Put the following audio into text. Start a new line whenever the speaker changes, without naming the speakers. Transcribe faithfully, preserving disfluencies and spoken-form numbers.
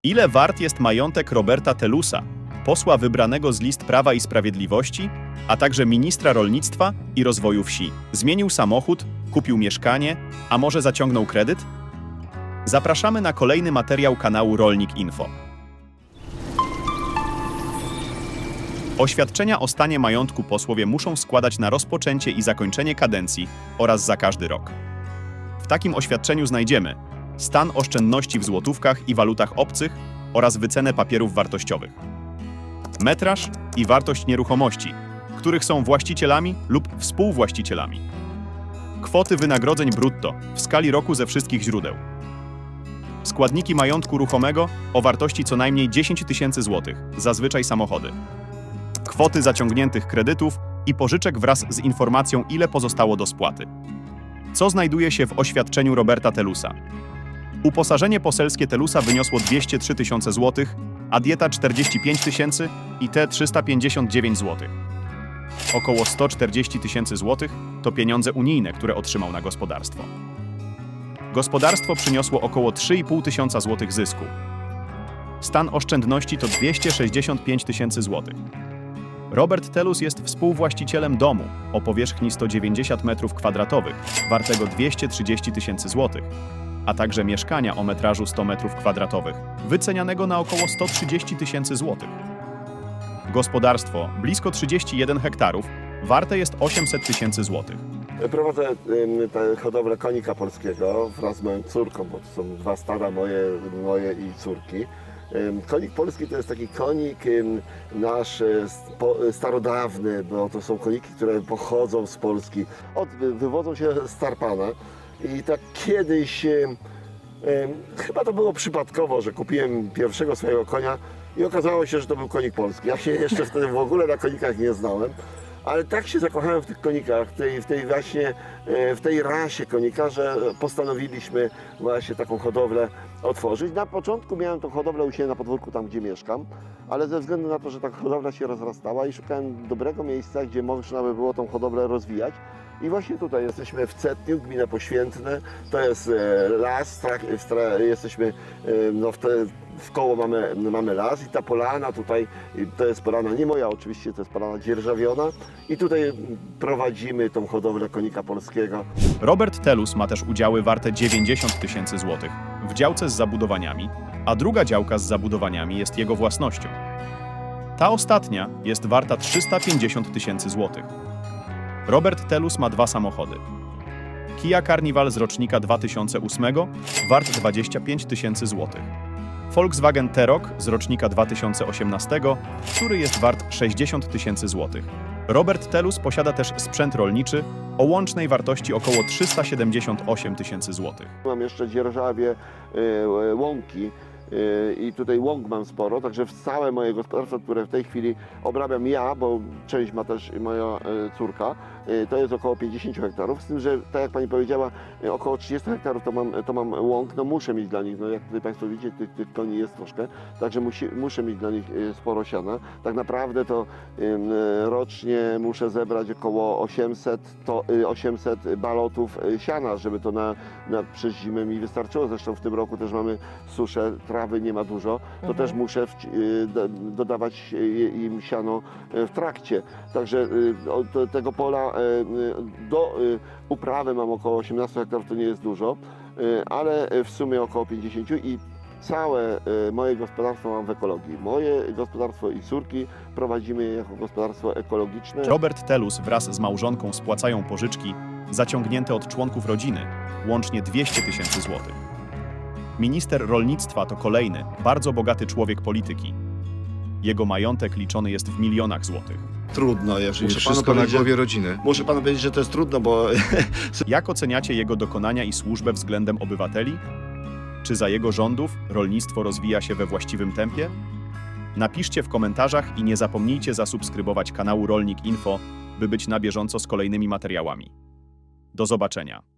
Ile wart jest majątek Roberta Telusa, posła wybranego z list Prawa i Sprawiedliwości, a także ministra rolnictwa i rozwoju wsi? Zmienił samochód, kupił mieszkanie, a może zaciągnął kredyt? Zapraszamy na kolejny materiał kanału Rolnik Info. Oświadczenia o stanie majątku posłowie muszą składać na rozpoczęcie i zakończenie kadencji oraz za każdy rok. W takim oświadczeniu znajdziemy stan oszczędności w złotówkach i walutach obcych oraz wycenę papierów wartościowych, metraż i wartość nieruchomości, których są właścicielami lub współwłaścicielami, kwoty wynagrodzeń brutto w skali roku ze wszystkich źródeł, składniki majątku ruchomego o wartości co najmniej dziesięć tysięcy złotych, zazwyczaj samochody, kwoty zaciągniętych kredytów i pożyczek wraz z informacją, ile pozostało do spłaty. Co znajduje się w oświadczeniu Roberta Telusa? Uposażenie poselskie Telusa wyniosło dwieście trzy tysiące złotych, a dieta czterdzieści pięć tysięcy i te trzysta pięćdziesiąt dziewięć złotych. Około sto czterdzieści tysięcy złotych to pieniądze unijne, które otrzymał na gospodarstwo. Gospodarstwo przyniosło około trzy i pół tysiąca złotych zysku. Stan oszczędności to dwieście sześćdziesiąt pięć tysięcy złotych. Robert Telus jest współwłaścicielem domu o powierzchni sto dziewięćdziesiąt metrów kwadratowych, wartego dwieście trzydzieści tysięcy złotych, a także mieszkania o metrażu sto metrów kwadratowych, wycenianego na około sto trzydzieści tysięcy złotych. Gospodarstwo, blisko trzydzieści jeden hektarów, warte jest osiemset tysięcy złotych.
Prowadzę tę hodowlę konika polskiego wraz z moją córką, bo to są dwa stada, moje, moje i córki. Konik polski to jest taki konik nasz starodawny, bo to są koniki, które pochodzą z Polski, od, wywodzą się z tarpana. I tak kiedyś, chyba to było przypadkowo, że kupiłem pierwszego swojego konia i okazało się, że to był konik polski. Ja się jeszcze wtedy w ogóle na konikach nie znałem. Ale tak się zakochałem w tych konikach, w tej, w tej właśnie, w tej rasie konika, że postanowiliśmy właśnie taką hodowlę otworzyć. Na początku miałem tą hodowlę u siebie na podwórku, tam gdzie mieszkam, ale ze względu na to, że ta hodowla się rozrastała i szukałem dobrego miejsca, gdzie można by było tą hodowlę rozwijać. I właśnie tutaj jesteśmy w Cetniu, gmina Poświętne, to jest las, jesteśmy no, w, te, w koło mamy, mamy las i ta polana tutaj, to jest polana nie moja oczywiście, to jest polana dzierżawiona i tutaj prowadzimy tą hodowlę konika polskiego.
Robert Telus ma też udziały warte dziewięćdziesiąt tysięcy złotych w działce z zabudowaniami, a druga działka z zabudowaniami jest jego własnością. Ta ostatnia jest warta trzysta pięćdziesiąt tysięcy złotych. Robert Telus ma dwa samochody. Kia Carnival z rocznika dwa tysiące ósmego, wart dwadzieścia pięć tysięcy złotych. Volkswagen T-Roc z rocznika dwa tysiące osiemnastego, który jest wart sześćdziesiąt tysięcy złotych. Robert Telus posiada też sprzęt rolniczy o łącznej wartości około trzysta siedemdziesiąt osiem tysięcy złotych.
Mam jeszcze dzierżawie yy, łąki. I tutaj łąk mam sporo, także całe moje gospodarstwo, które w tej chwili obrabiam ja, bo część ma też moja córka, to jest około pięćdziesiąt hektarów, z tym, że tak jak Pani powiedziała, około trzydzieści hektarów to mam, to mam łąk, no muszę mieć dla nich, no jak tutaj Państwo widzicie, tych, tych koni jest troszkę, także musi, muszę mieć dla nich sporo siana. Tak naprawdę to rocznie muszę zebrać około osiemset, to, osiemset balotów siana, żeby to na, na, przez zimę mi wystarczyło, zresztą w tym roku też mamy suszę, trawy nie ma dużo, to mhm. też muszę w, dodawać im siano w trakcie. Także od tego pola do uprawy mam około osiemnaście hektarów, to nie jest dużo, ale w sumie około pięćdziesiąt i całe moje gospodarstwo mam w ekologii. Moje gospodarstwo i córki prowadzimy je jako gospodarstwo ekologiczne.
Robert Telus wraz z małżonką spłacają pożyczki zaciągnięte od członków rodziny, łącznie dwieście tysięcy złotych. Minister rolnictwa to kolejny, bardzo bogaty człowiek polityki. Jego majątek liczony jest w milionach złotych.
Trudno, jeżeli
muszę
wszystko
na głowie rodziny.
Muszę Panu powiedzieć, że to jest trudno, bo...
Jak oceniacie jego dokonania i służbę względem obywateli? Czy za jego rządów rolnictwo rozwija się we właściwym tempie? Napiszcie w komentarzach i nie zapomnijcie zasubskrybować kanału Rolnik Info, by być na bieżąco z kolejnymi materiałami. Do zobaczenia.